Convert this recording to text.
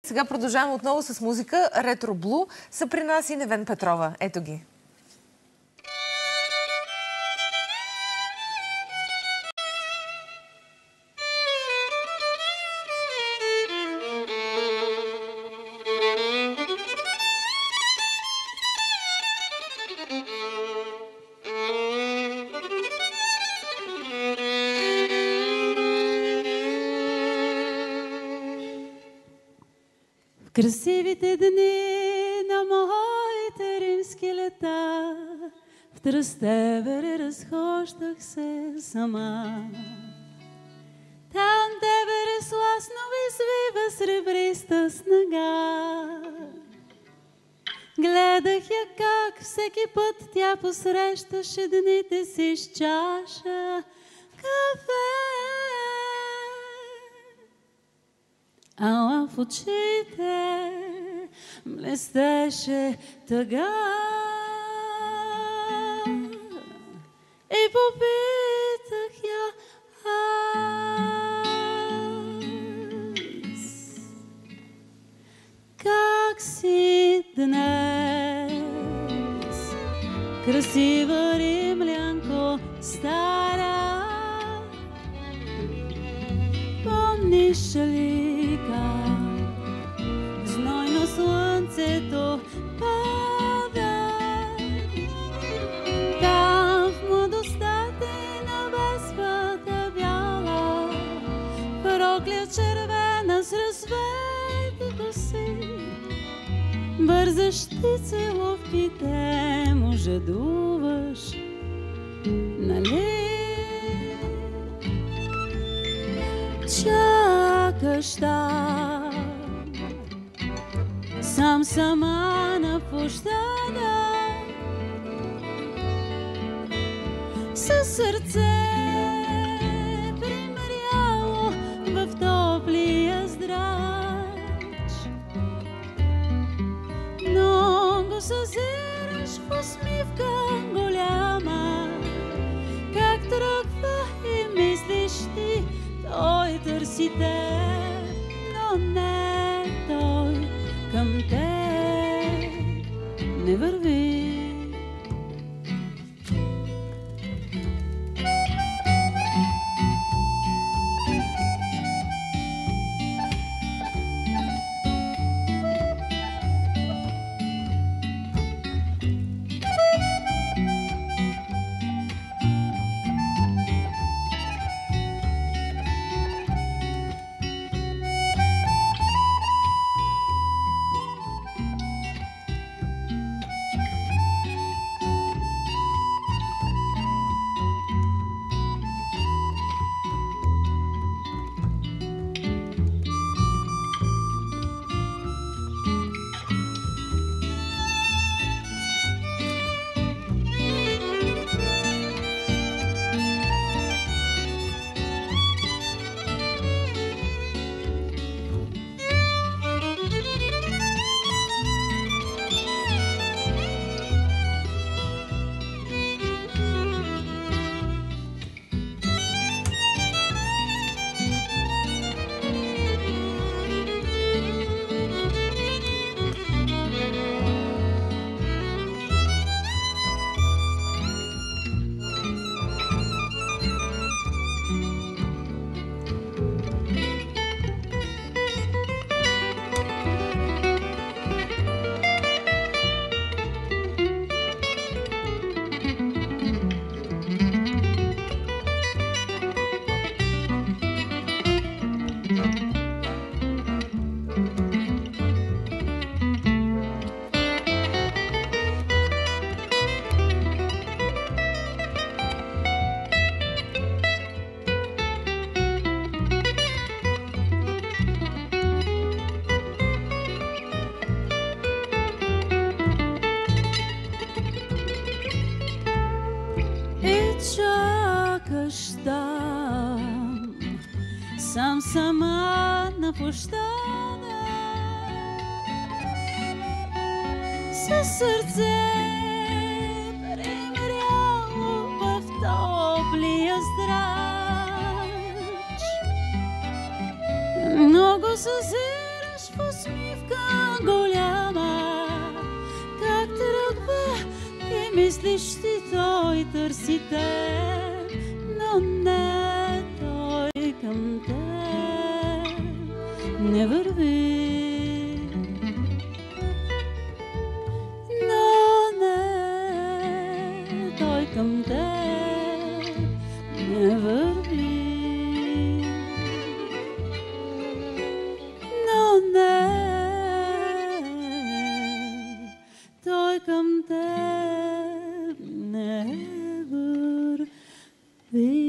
Сега продължаваме отново с музика. Ретро Блу са при нас и Невен Петрова. Ето ги. Красивите дни на моите римски лета, в Тръстевere разхождах се сама. Там Девere сласно извива сребриста снага. Гледах я как всеки път тя посрещаше дните си с чаша кафе. А в очите блестеше тъга и попитах я аз: как си днес, красива римлянко стара? Помниш ли знойно слънцето пада? Там в младостта ти на веспата бяла, прокля червена с развети коси, бързащи целувките му жадуваш, нали? Чакаш там сама на площада, със сърце примряло в топлия здрач, но го съзираш в усмивка голяма, как тръгва и мислиш ти, той търси те, но не той към те не върви. Сама на площада, със сърце примряло в топлия здрач, много съзираш в усмивка усмивка голяма, как тръгва и мислиш ти той търси теб, но не той към теб не върви. Но не той към теб не върви. Но не той към теб не върви.